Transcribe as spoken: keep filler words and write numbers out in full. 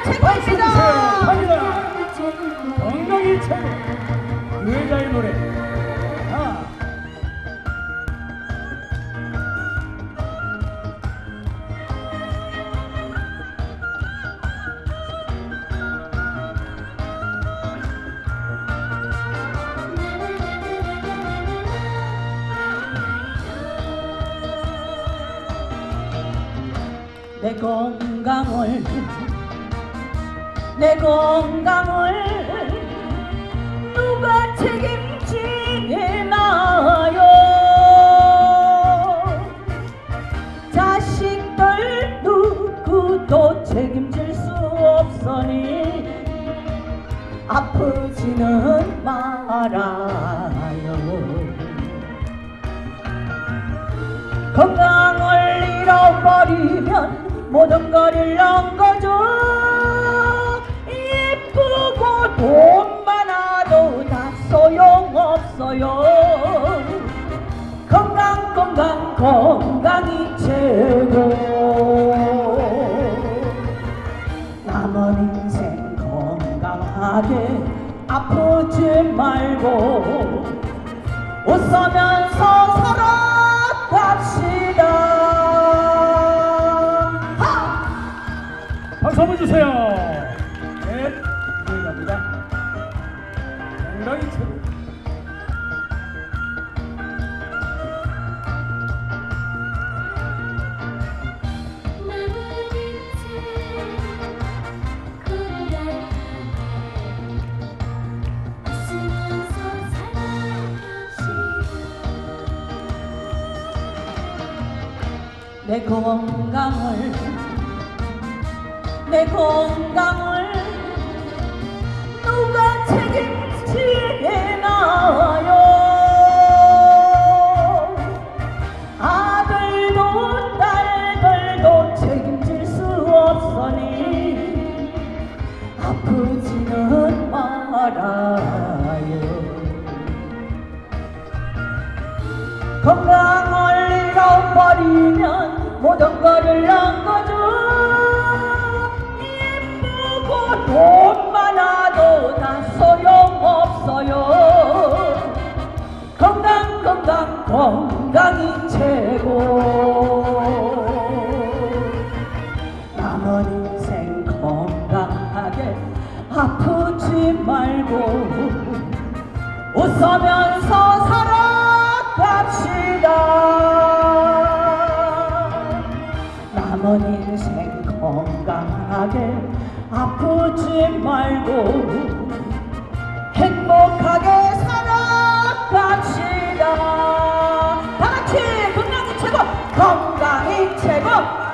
최고입니다. 갑니다. 건강이 최고. 그 여자의 노래. 아. 내 건강을 내 건강을 누가 책임지나요? 자식들 누구도 책임질 수 없으니 아프지는 말아요. 건강을 잃어버리면 모든 걸 잃는 거죠. 예쁘고 돈 많아도 다 소용없어요. 건강 건강 건강이 최고. 남은 인생 건강하게 아프지 말고 웃으면서 살아갑시다. 박수 한번 주세요. 네, 여기 갑니다. 건강이 최고. 내 건강을 내 건강을 누가 책임지나요? 아들도 딸들도 책임질 수 없으니 아프지는 말아요. 건강을 잃어버리면 모든 걸 잃는 거죠. 예쁘고 돈 많아도 다 소용없어요. 건강 건강 건강이 최고. 남은 인생 건강하게 아프지 말고 웃으면서 살아갑시다. 남은 인생 건강하게 아프지 말고 행복하게 살아갑시다. 다같이 건강이 최고 건강이 최고.